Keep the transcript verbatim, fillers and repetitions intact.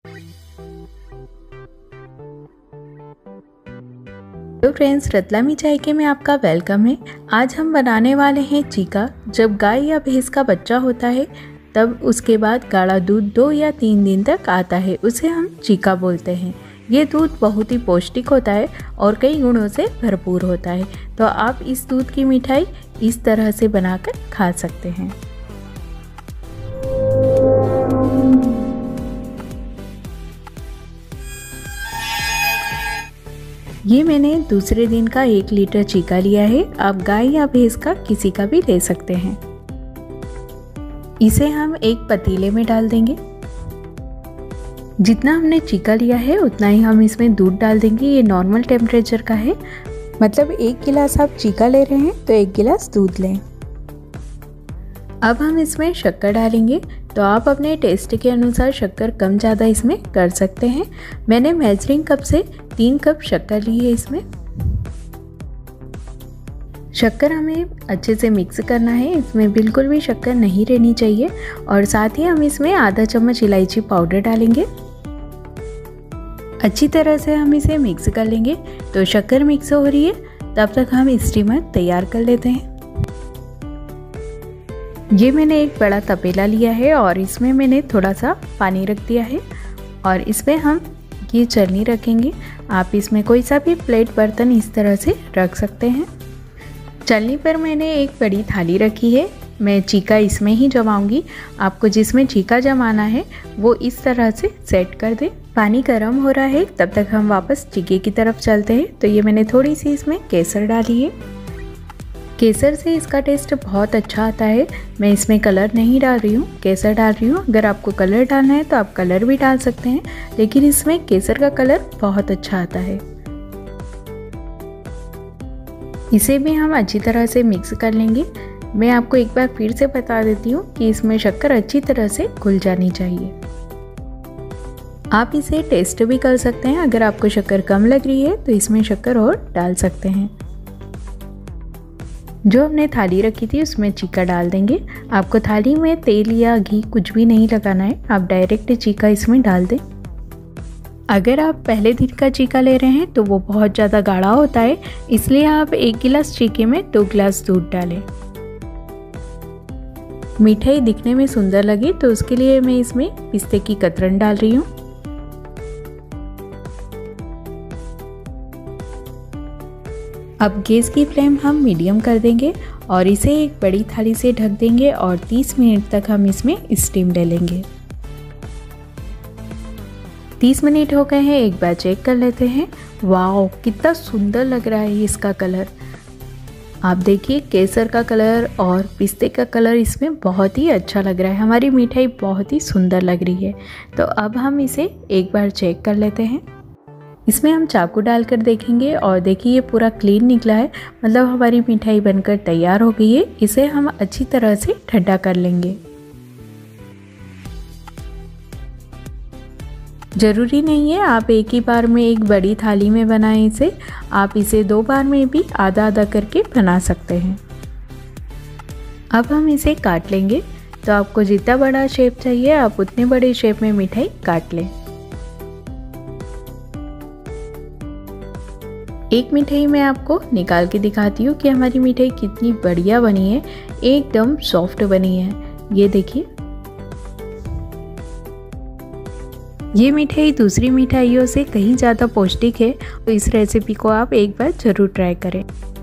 तो फ्रेंड्स, रतलामी जायके में आपका वेलकम है। आज हम बनाने वाले हैं चीका। जब गाय या भैंस का बच्चा होता है तब उसके बाद गाढ़ा दूध दो या तीन दिन तक आता है, उसे हम चीका बोलते हैं। ये दूध बहुत ही पौष्टिक होता है और कई गुणों से भरपूर होता है। तो आप इस दूध की मिठाई इस तरह से बनाकर खा सकते हैं। ये मैंने दूसरे दिन का एक लीटर चीका लिया है। आप गाय या भैंस का किसी का भी ले सकते हैं। इसे हम एक पतीले में डाल देंगे। जितना हमने चीका लिया है उतना ही हम इसमें दूध डाल देंगे। ये नॉर्मल टेम्परेचर का है, मतलब एक गिलास आप चीका ले रहे हैं तो एक गिलास दूध लें। अब हम इसमें शक्कर डालेंगे, तो आप अपने टेस्ट के अनुसार शक्कर कम ज़्यादा इसमें कर सकते हैं। मैंने मेजरिंग कप से तीन कप शक्कर ली है। इसमें शक्कर हमें अच्छे से मिक्स करना है, इसमें बिल्कुल भी शक्कर नहीं रहनी चाहिए। और साथ ही हम इसमें आधा चम्मच इलायची पाउडर डालेंगे। अच्छी तरह से हम इसे मिक्स कर लेंगे। तो शक्कर मिक्स हो रही है, तब तक हम स्टीमर तैयार कर लेते हैं। ये मैंने एक बड़ा तपेला लिया है और इसमें मैंने थोड़ा सा पानी रख दिया है और इसमें हम ये चलनी रखेंगे। आप इसमें कोई सा भी प्लेट बर्तन इस तरह से रख सकते हैं। चलनी पर मैंने एक बड़ी थाली रखी है। मैं चीका इसमें ही जमाऊंगी। आपको जिसमें चीका जमाना है वो इस तरह से सेट कर दें। पानी गर्म हो रहा है, तब तक हम वापस चीके की तरफ चलते हैं। तो ये मैंने थोड़ी सी इसमें केसर डाली है। केसर से इसका टेस्ट बहुत अच्छा आता है। मैं इसमें कलर नहीं डाल रही हूँ, केसर डाल रही हूँ। अगर आपको कलर डालना है तो आप कलर भी डाल सकते हैं, लेकिन इसमें केसर का कलर बहुत अच्छा आता है। इसे भी हम अच्छी तरह से मिक्स कर लेंगे। मैं आपको एक बार फिर से बता देती हूँ कि इसमें शक्कर अच्छी तरह से घुल जानी चाहिए। आप इसे टेस्ट भी कर सकते हैं। अगर आपको शक्कर कम लग रही है तो इसमें शक्कर और डाल सकते हैं। जो हमने थाली रखी थी उसमें चीका डाल देंगे। आपको थाली में तेल या घी कुछ भी नहीं लगाना है, आप डायरेक्ट चीका इसमें डाल दें। अगर आप पहले दिन का चीका ले रहे हैं तो वो बहुत ज़्यादा गाढ़ा होता है, इसलिए आप एक गिलास चीके में दो गिलास दूध डालें। मिठाई दिखने में सुंदर लगे तो उसके लिए मैं इसमें पिस्ते की कतरन डाल रही हूँ। अब गैस की फ्लेम हम मीडियम कर देंगे और इसे एक बड़ी थाली से ढक देंगे और तीस मिनट तक हम इसमें स्टीम ले लेंगे। तीस मिनट हो गए हैं, एक बार चेक कर लेते हैं। वाओ, कितना सुंदर लग रहा है इसका कलर। आप देखिए, केसर का कलर और पिस्ते का कलर इसमें बहुत ही अच्छा लग रहा है। हमारी मिठाई बहुत ही सुंदर लग रही है। तो अब हम इसे एक बार चेक कर लेते हैं। इसमें हम चाकू डालकर देखेंगे और देखिए ये पूरा क्लीन निकला है, मतलब हमारी मिठाई बनकर तैयार हो गई है। इसे हम अच्छी तरह से ठंडा कर लेंगे। ज़रूरी नहीं है आप एक ही बार में एक बड़ी थाली में बनाएं इसे, आप इसे दो बार में भी आधा आधा करके बना सकते हैं। अब हम इसे काट लेंगे। तो आपको जितना बड़ा शेप चाहिए आप उतने बड़े शेप में मिठाई काट लें। एक मिठाई मैं आपको निकाल के दिखाती हूँ कि हमारी मिठाई कितनी बढ़िया बनी है, एकदम सॉफ्ट बनी है। ये देखिए, ये मिठाई दूसरी मिठाइयों से कहीं ज़्यादा पौष्टिक है। तो इस रेसिपी को आप एक बार ज़रूर ट्राई करें।